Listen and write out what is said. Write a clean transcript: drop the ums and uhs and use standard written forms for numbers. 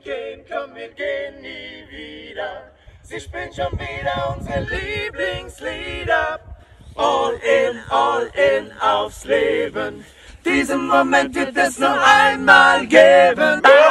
gehen, komm, wir gehen nie wieder. Sie spielen schon wieder unsere Lieblingslieder. All in aufs Leben. Diesen Moment wird es nur einmal geben.